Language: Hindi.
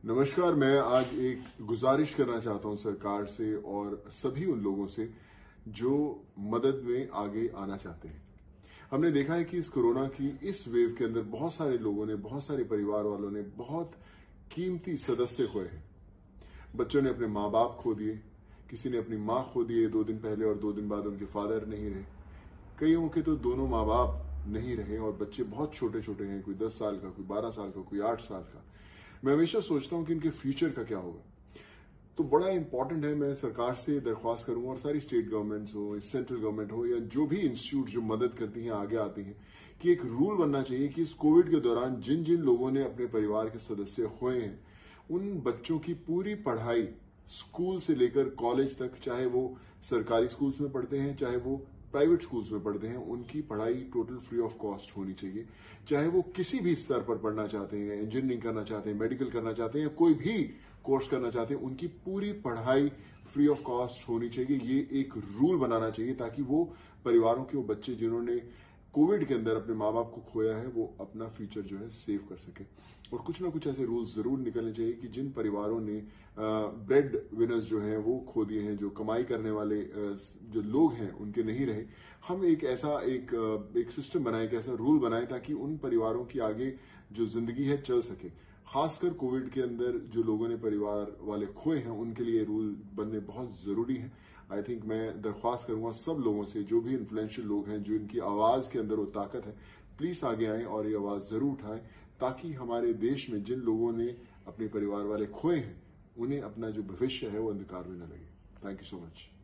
नमस्कार। मैं आज एक गुजारिश करना चाहता हूं सरकार से और सभी उन लोगों से जो मदद में आगे आना चाहते हैं। हमने देखा है कि इस कोरोना की इस वेव के अंदर बहुत सारे लोगों ने, बहुत सारे परिवार वालों ने बहुत कीमती सदस्य खोए हैं। बच्चों ने अपने माँ बाप खो दिए, किसी ने अपनी माँ खो दिए 2 दिन पहले और 2 दिन बाद उनके फादर नहीं रहे। कईयों के तो दोनों माँ बाप नहीं रहे और बच्चे बहुत छोटे छोटे हैं, कोई 10 साल का, कोई 12 साल का, कोई 8 साल का। मैं हमेशा सोचता हूं कि इनके फ्यूचर का क्या होगा। तो बड़ा इंपॉर्टेंट है, मैं सरकार से दरख्वास्त करूंगा और सारी स्टेट गवर्नमेंट्स हो, सेंट्रल गवर्नमेंट हो या जो भी इंस्टीट्यूट जो मदद करती हैं, आगे आती हैं, कि एक रूल बनना चाहिए कि इस कोविड के दौरान जिन जिन लोगों ने अपने परिवार के सदस्य खोए हैं, उन बच्चों की पूरी पढ़ाई स्कूल से लेकर कॉलेज तक, चाहे वो सरकारी स्कूल्स में पढ़ते हैं चाहे वो प्राइवेट स्कूल्स में पढ़ते हैं, उनकी पढ़ाई टोटल फ्री ऑफ कॉस्ट होनी चाहिए। चाहे वो किसी भी स्तर पर पढ़ना चाहते हैं, इंजीनियरिंग करना चाहते हैं, मेडिकल करना चाहते हैं, कोई भी कोर्स करना चाहते हैं, उनकी पूरी पढ़ाई फ्री ऑफ कॉस्ट होनी चाहिए। ये एक रूल बनाना चाहिए ताकि वो परिवारों के वो बच्चे जिन्होंने कोविड के अंदर अपने माँ बाप को खोया है, वो अपना फ्यूचर जो है सेव कर सके। और कुछ ना कुछ ऐसे रूल्स जरूर निकलने चाहिए कि जिन परिवारों ने ब्रेड विनर्स जो हैं वो खो दिए हैं, जो कमाई करने वाले जो लोग हैं उनके नहीं रहे, हम एक ऐसा एक सिस्टम बनाएं, एक ऐसा रूल बनाएं ताकि उन परिवारों की आगे जो जिंदगी है चल सके। खासकर कोविड के अंदर जो लोगों ने परिवार वाले खोए हैं, उनके लिए रूल बनने बहुत जरूरी है। आई थिंक मैं दरख्वास्त करूंगा सब लोगों से, जो भी इन्फ्लुएंशियल लोग हैं, जो इनकी आवाज के अंदर वो ताकत है, प्लीज आगे आएं और ये आवाज जरूर उठाएं ताकि हमारे देश में जिन लोगों ने अपने परिवार वाले खोए हैं, उन्हें अपना जो भविष्य है वो अंधकार में न लगे। Thank you so much.